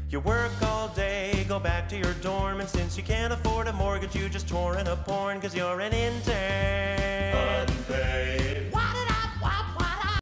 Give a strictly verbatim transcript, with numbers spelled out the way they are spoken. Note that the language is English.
You work all day, go back to your dorm, and since you can't afford a mortgage, you just torrent a porn, cause you're an intern.